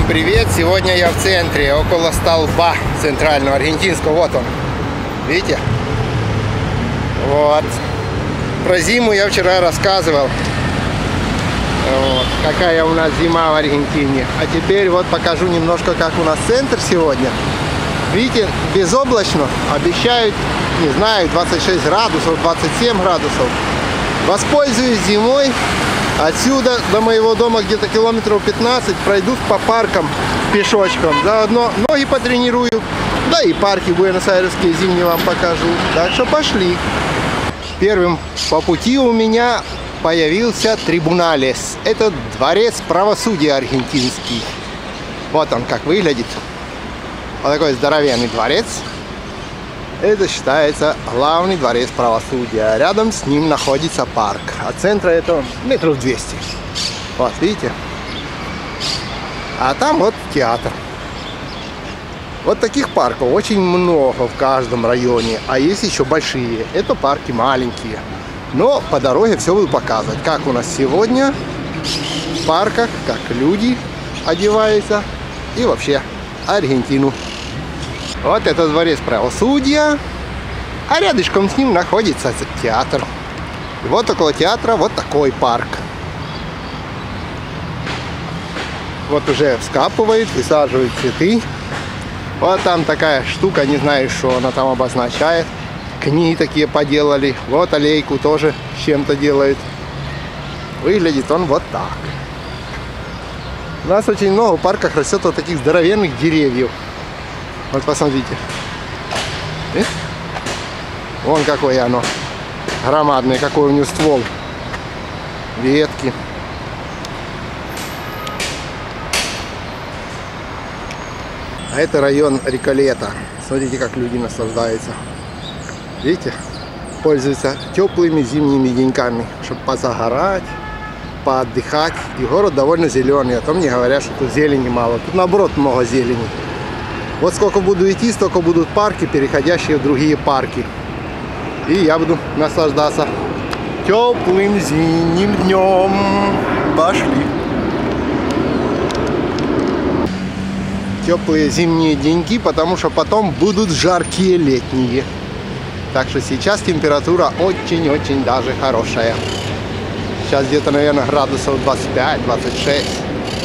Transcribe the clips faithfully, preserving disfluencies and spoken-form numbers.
привет! Сегодня я в центре, около столба центрального аргентинского. Вот он. Видите? Вот. Про зиму я вчера рассказывал. Вот. Какая у нас зима в Аргентине. А теперь вот покажу немножко, как у нас центр сегодня. Видите, безоблачно. Обещают, не знаю, двадцать шесть градусов, двадцать семь градусов. Воспользуюсь зимой. Отсюда до моего дома где-то километров пятнадцать, пройду по паркам пешочком. Заодно ноги потренирую. Да и парки буэнос-айресские зимние вам покажу. Так что пошли. Первым по пути у меня появился Трибуналес. Это дворец правосудия аргентинский. Вот он как выглядит. Вот такой здоровенный дворец. Это считается главный дворец правосудия. Рядом с ним находится парк. От центра это метров двести. Вот, видите? А там вот театр. Вот таких парков очень много в каждом районе. А есть еще большие. Это парки маленькие. Но по дороге все буду показывать. Как у нас сегодня в парках, как люди одеваются. И вообще Аргентину. Вот это дворец правосудия, а рядышком с ним находится театр. И вот около театра вот такой парк. Вот уже вскапывают, высаживают цветы. Вот там такая штука, не знаю, что она там обозначает. Книги такие поделали. Вот аллейку тоже с чем-то делают. Выглядит он вот так. У нас очень много в парках растет вот таких здоровенных деревьев. Вот посмотрите. Видите? Вон какое оно. Громадное, какой у него ствол. Ветки. А это район Реколета. Смотрите, как люди наслаждаются. Видите? Пользуются теплыми зимними деньками, чтобы позагорать, поотдыхать. И город довольно зеленый. А то мне говорят, что тут зелени мало. Тут наоборот много зелени. Вот сколько буду идти, столько будут парки, переходящие в другие парки. И я буду наслаждаться теплым зимним днем. Пошли. Теплые зимние деньки, потому что потом будут жаркие летние. Так что сейчас температура очень-очень даже хорошая. Сейчас где-то, наверное, градусов двадцать пять — двадцать шесть.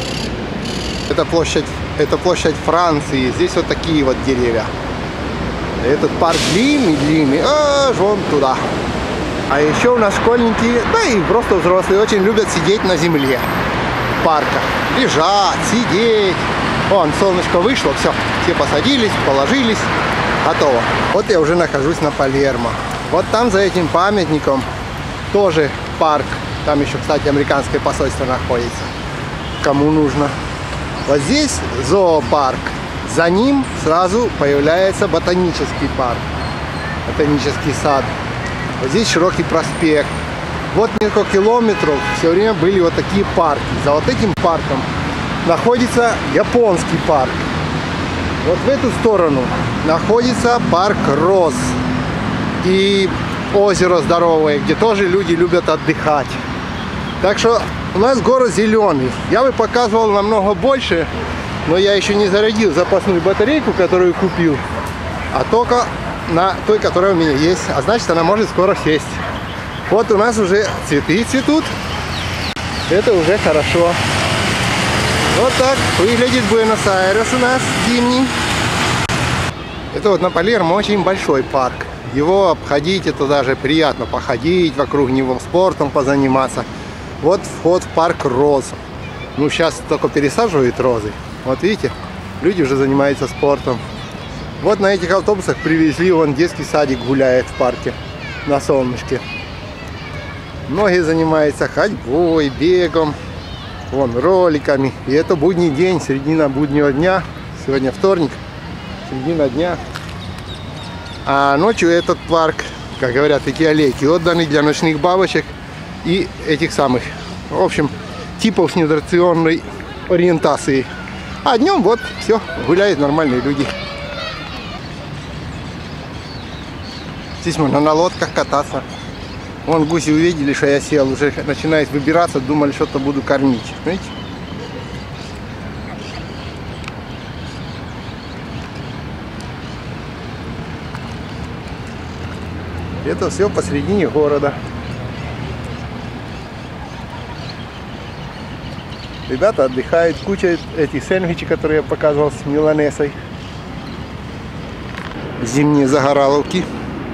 Это площадь. Это площадь Франции. Здесь вот такие вот деревья. Этот парк длинный-длинный. Аж вон туда. А еще у нас школьники, да и просто взрослые, очень любят сидеть на земле парка. Лежать, сидеть. Вон, солнышко вышло, все. Все посадились, положились. Готово. Вот я уже нахожусь на Палермо. Вот там за этим памятником тоже парк. Там еще, кстати, американское посольство находится. Кому нужно. Вот здесь зоопарк. За ним сразу появляется ботанический парк. Ботанический сад. Вот здесь широкий проспект. Вот несколько километров все время были вот такие парки. За вот этим парком находится японский парк. Вот в эту сторону находится парк Роз. И озеро здоровое, где тоже люди любят отдыхать. Так что у нас город зеленый. Я бы показывал намного больше, но я еще не зарядил запасную батарейку, которую купил, а только на той, которая у меня есть. А значит, она может скоро сесть. Вот у нас уже цветы цветут. Это уже хорошо. Вот так выглядит Буэнос-Айрес у нас зимний. Это вот на Палермо очень большой парк. Его обходить, это даже приятно походить вокруг него, спортом позаниматься. Вот вход в парк Роз. Ну, сейчас только пересаживают розы. Вот видите, люди уже занимаются спортом. Вот на этих автобусах привезли, вон детский садик гуляет в парке на солнышке. Многие занимаются ходьбой, бегом, вон, роликами. И это будний день, середина буднего дня. Сегодня вторник, середина дня. А ночью этот парк, как говорят, эти аллейки отданы для ночных бабочек и этих самых, в общем, типов с нетрадиционной ориентацией. А днем вот все, гуляют нормальные люди. Здесь можно на лодках кататься. Вон гуси увидели, что я сел, уже начинают выбираться, думали, что-то буду кормить. Видите? Это все посредине города. Ребята отдыхают, куча этих сэндвичей, которые я показывал с миланесой. Зимние загораловки.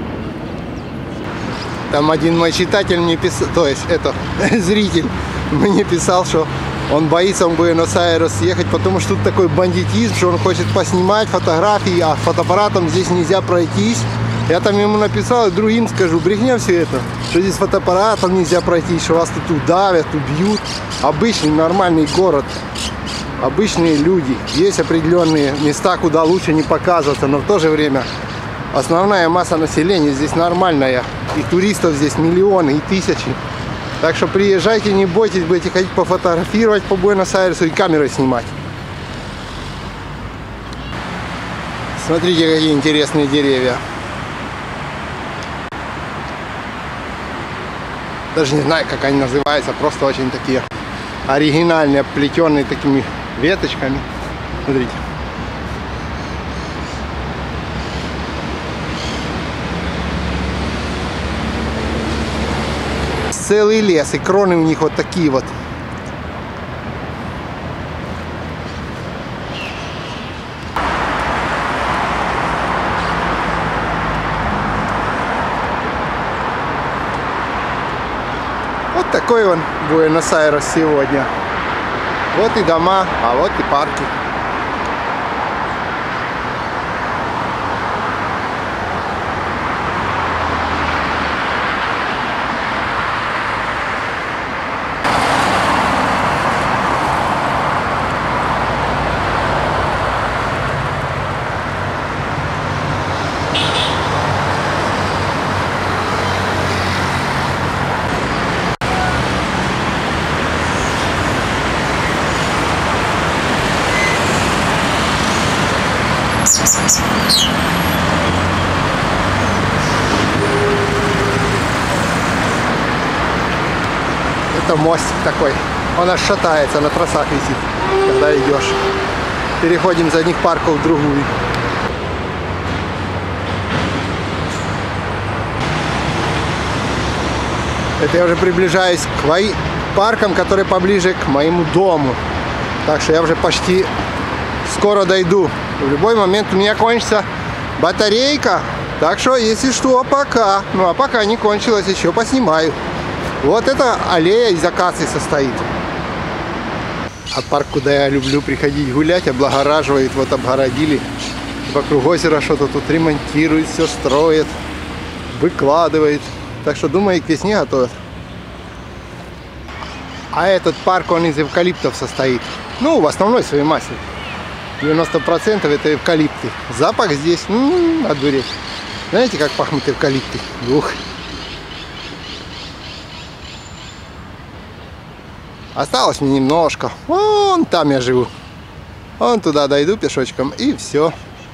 Там один мой читатель мне писал, то есть это зритель мне писал, что он боится в Буэнос-Айрес ехать, потому что тут такой бандитизм, что он хочет поснимать фотографии, а фотоаппаратом здесь нельзя пройтись. Я там ему написал и другим скажу, брехня все это, что здесь фотоаппаратом нельзя пройтись, что вас тут удавят, убьют. Обычный нормальный город, обычные люди. Есть определенные места, куда лучше не показываться, но в то же время основная масса населения здесь нормальная. И туристов здесь миллионы и тысячи. Так что приезжайте, не бойтесь, будете ходить пофотографировать по Буэнос-Айресу и камерой снимать. Смотрите, какие интересные деревья. Даже не знаю, как они называются, просто очень такие оригинальные, оплетенные такими веточками. Смотрите. Целый лес, и кроны у них вот такие вот. Вот такой он Буэнос-Айрес сегодня. Вот и дома, а вот и парки. Это мостик такой, он аж шатается, на тросах висит, когда идешь. Переходим из одних парков в другую. Это я уже приближаюсь к паркам, которые поближе к моему дому. Так что я уже почти скоро дойду. В любой момент у меня кончится батарейка. Так что, если что, пока. Ну а пока не кончилось, еще поснимаю. Вот эта аллея из акаций состоит. А парк, куда я люблю приходить гулять, облагораживает. Вот обгородили. Вокруг озера что-то тут ремонтирует, все строит, выкладывает. Так что, думаю, к весне готовят. А этот парк, он из эвкалиптов состоит. Ну, в основной своей массе. девяносто процентов это эвкалипты. Запах здесь, м-м, одуреть. Знаете, как пахнут эвкалипты? Ух. Осталось мне немножко. Вон там я живу. Вон туда дойду пешочком и все.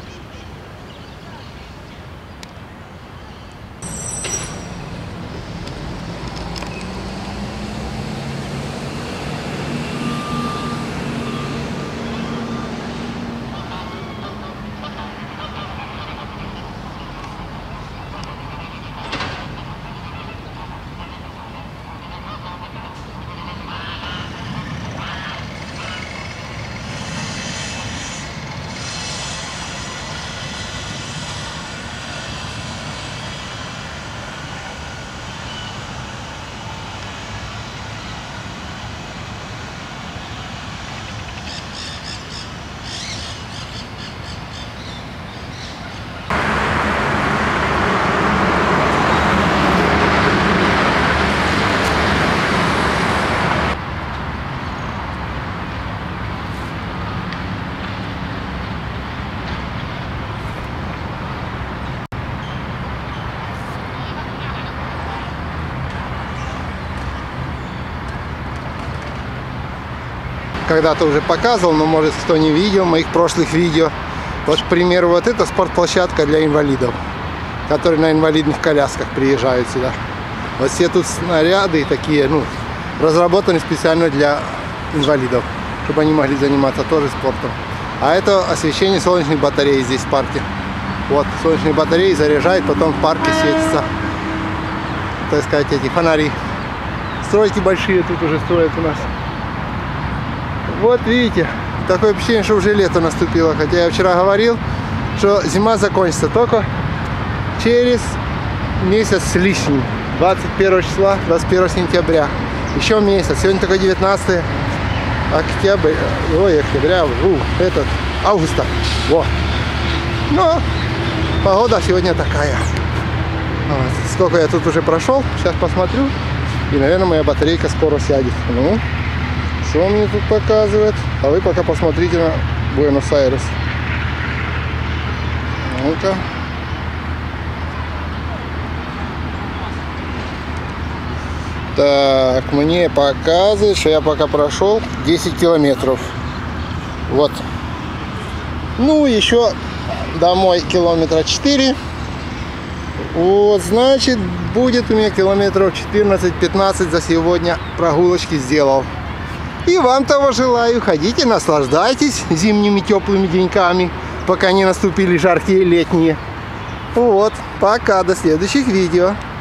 Когда-то уже показывал, но может кто не видел моих прошлых видео. Вот, к примеру, вот это спортплощадка для инвалидов, которые на инвалидных колясках приезжают сюда. Вот все тут снаряды такие, ну, разработаны специально для инвалидов, чтобы они могли заниматься тоже спортом. А это освещение солнечных батарей здесь в парке. Вот, солнечные батареи заряжают, потом в парке светится так сказать, эти фонари. Стройки большие тут уже строят у нас. Вот видите, такое ощущение, что уже лето наступило. Хотя я вчера говорил, что зима закончится только через месяц с лишним. двадцать первого числа, двадцать первого сентября. Еще месяц. Сегодня только девятнадцатое октября. Ой, октября. У, этот, августа. Во. Но погода сегодня такая. Вот. Сколько я тут уже прошел. Сейчас посмотрю. И, наверное, моя батарейка скоро сядет. Ну, что мне тут показывает? А вы пока посмотрите на Буэнос-Айрес. Ну-ка. Так, мне показывает, что я пока прошел десять километров. Вот. Ну, еще домой километра четыре. Вот, значит, будет у меня километров четырнадцать-пятнадцать за сегодня прогулочки сделал. И вам того желаю. Ходите, наслаждайтесь зимними теплыми деньками, пока не наступили жаркие летние. Вот, пока, до следующих видео.